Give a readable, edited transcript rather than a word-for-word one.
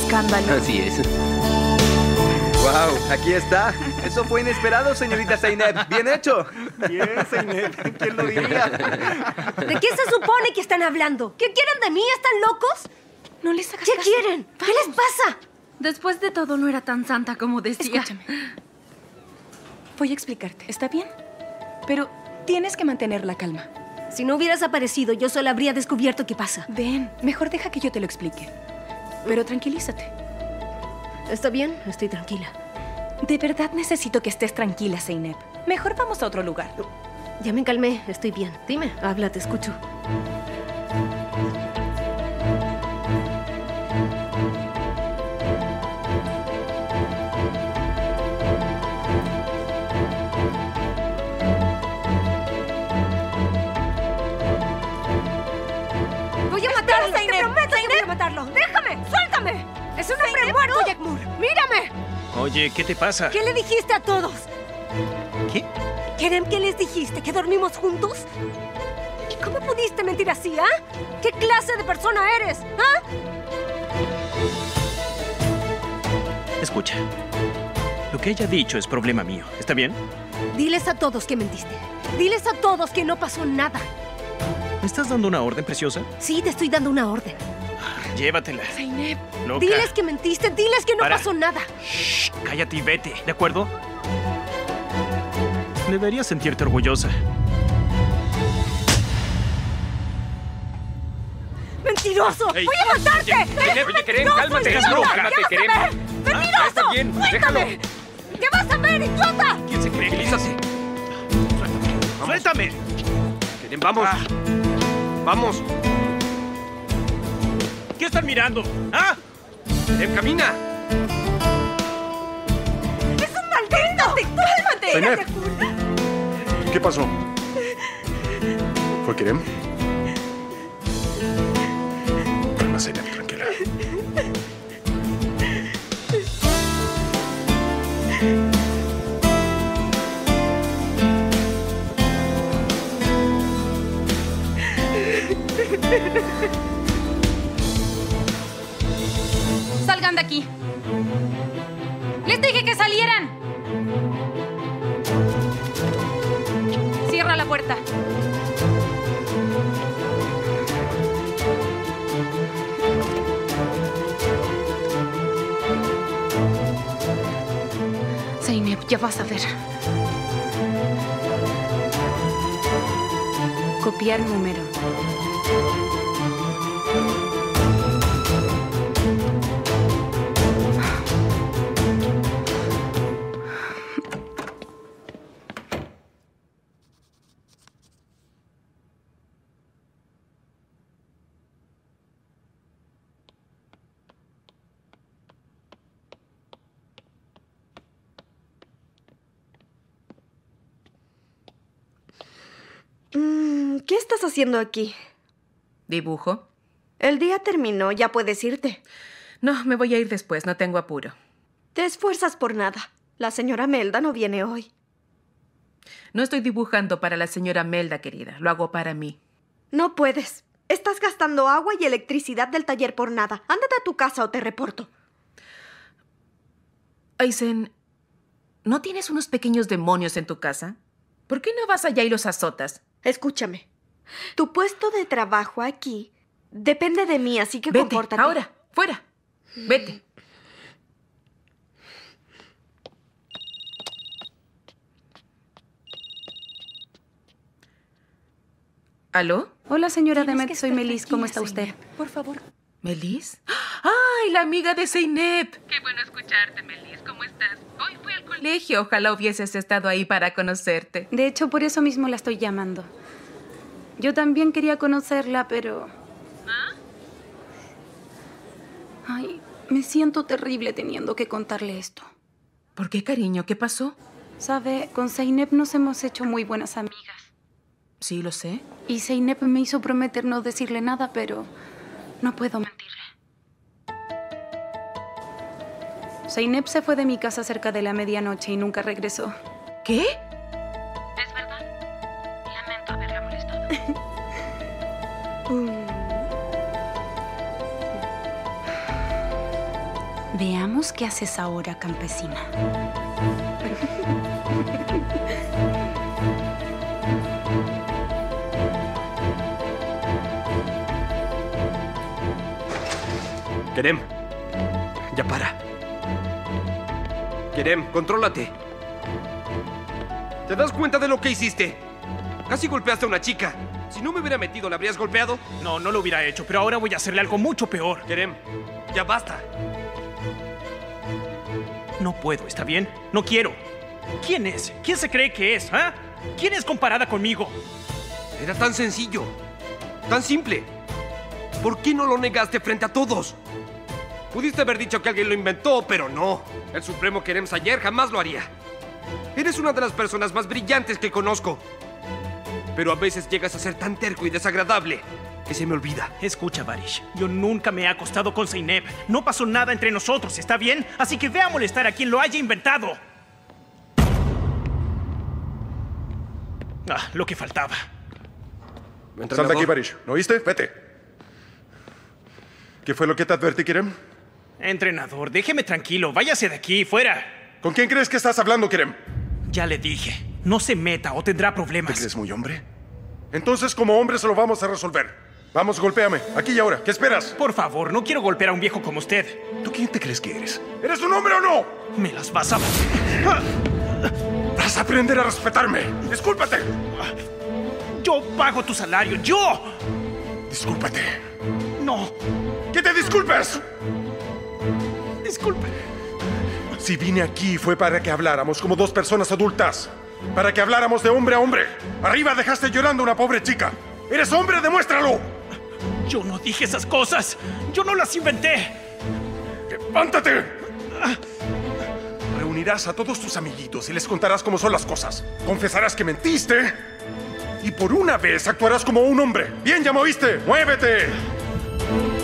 escándalo. Así es. ¡Wow! Aquí está. Eso fue inesperado, señorita Zeynep. ¡Bien hecho! Bien, Zeynep. ¿Quién lo diría? ¿De qué se supone que están hablando? ¿Qué quieren de mí? ¿Están locos? No les hagas ¿Qué caso. quieren? ¿Qué les pasa? Después de todo, no era tan santa como decía. Escúchame. Voy a explicarte, ¿está bien? Pero tienes que mantener la calma. Si no hubieras aparecido, yo solo habría descubierto qué pasa. Ven, mejor deja que yo te lo explique. Pero tranquilízate. ¿Está bien? Estoy tranquila. De verdad necesito que estés tranquila, Zeynep. Mejor vamos a otro lugar. Ya me calmé, estoy bien. Dime, habla, te escucho. Voy a matarlo, Zeynep. Te prometo que voy a matarlo. ¡Déjame! ¡Suéltame! ¡Es un hombre muerto, Jack Moore! ¡Mírame! Oye, ¿qué te pasa? ¿Qué le dijiste a todos? ¿Qué? Kerem, ¿qué les dijiste? ¿Que dormimos juntos? ¿Y cómo pudiste mentir así, ah? ¿Qué clase de persona eres, ah? Escucha. Lo que ella ha dicho es problema mío. ¿Está bien? Diles a todos que mentiste. Diles a todos que no pasó nada. ¿Me estás dando una orden preciosa? Sí, te estoy dando una orden. Llévatela. Zeynep. Loca. Diles que mentiste, diles que no Para. pasó nada. Shh, cállate y vete, ¿de acuerdo? Deberías sentirte orgullosa. ¡Mentiroso! Ey, ¡Voy a matarte! Oye, Kerem, cálmate. idiota! No, ¿Qué cálmate, vas a Kerem. ver? ¡Mentiroso! Está bien, ¡Suéltame! déjalo. ¿Qué vas a ver, idiota? ¿Quién se cree? Tranquilízate. ¡Suéltame! Kerem, vamos. Vamos. ¿Qué están mirando? ¿Ah? Kerem, camina. ¡Es un maldito! ¡Cálmate! Zeynep. ¿Qué pasó? ¿Fue Kerem? Calma, Zeynep, tranquila. ¡Salgan de aquí! ¡Les dije que salieran! Cierra la puerta. Zeynep, ya vas a ver. Copiar número. ¿Qué estás haciendo aquí? ¿Dibujo? El día terminó, ya puedes irte. No, me voy a ir después, no tengo apuro. Te esfuerzas por nada. La señora Melda no viene hoy. No estoy dibujando para la señora Melda, querida. Lo hago para mí. No puedes. Estás gastando agua y electricidad del taller por nada. Ándate a tu casa o te reporto. Aizen, ¿no tienes unos pequeños demonios en tu casa? ¿Por qué no vas allá y los azotas? Escúchame. Tu puesto de trabajo aquí depende de mí, así que Vete, compórtate. ahora, fuera. Vete. ¿Aló? Hola, señora Tienes Demet. que Soy estar Melis. ¿Cómo está tranquila, usted? Zeynep. Por favor. ¿Melis? ¡Ay, la amiga de Zeynep! Qué bueno escucharte, Melis. ¿Cómo estás? Hoy fui al colegio. Ojalá hubieses estado ahí para conocerte. De hecho, por eso mismo la estoy llamando. Yo también quería conocerla, pero... Ay, me siento terrible teniendo que contarle esto. ¿Por qué, cariño? ¿Qué pasó? Sabe, con Zeynep nos hemos hecho muy buenas amigas. Sí, lo sé. Y Zeynep me hizo prometer no decirle nada, pero no puedo mentirle. Zeynep se fue de mi casa cerca de la medianoche y nunca regresó. ¿Qué? Es verdad. Lamento haberla molestado. Veamos qué haces ahora, campesina. Kerem, ya para. Kerem, contrólate. ¿Te das cuenta de lo que hiciste? Casi golpeaste a una chica. Si no me hubiera metido, ¿la habrías golpeado? No, no lo hubiera hecho, pero ahora voy a hacerle algo mucho peor. Kerem, ya basta. No puedo, ¿está bien? No quiero. ¿Quién es? ¿Quién se cree que es? ¿Ah? ¿Quién es comparada conmigo? Era tan sencillo, tan simple. ¿Por qué no lo negaste frente a todos? Pudiste haber dicho que alguien lo inventó, pero no. El supremo Kerem Sayer jamás lo haría. Eres una de las personas más brillantes que conozco. Pero a veces llegas a ser tan terco y desagradable que se me olvida. Escucha, Varish. Yo nunca me he acostado con Zeynep. No pasó nada entre nosotros, ¿está bien? Así que ve a molestar a quien lo haya inventado. Ah, lo que faltaba. Sal de aquí, Varish. ¿No oíste? Vete. ¿Qué fue lo que te advertí, Kerem? Entrenador, déjeme tranquilo. Váyase de aquí, fuera. ¿Con quién crees que estás hablando, Kerem? Ya le dije. No se meta o tendrá problemas. ¿Te crees muy hombre? Entonces, como hombre, se lo vamos a resolver. Vamos, golpéame. Aquí y ahora. ¿Qué esperas? Por favor, no quiero golpear a un viejo como usted. ¿Tú quién te crees que eres? ¿Eres un hombre o no? Me las vas a... Vas a aprender a respetarme. Discúlpate. Yo pago tu salario. ¡Yo! Discúlpate. No. ¡Que te disculpes! Disculpe. Si vine aquí fue para que habláramos como dos personas adultas. Para que habláramos de hombre a hombre. Arriba dejaste llorando a una pobre chica. ¿Eres hombre? ¡Demuéstralo! Yo no dije esas cosas. Yo no las inventé. ¡Levántate! Reunirás a todos tus amiguitos y les contarás cómo son las cosas. Confesarás que mentiste. Y por una vez actuarás como un hombre. Bien, ya me oíste. ¡Muévete!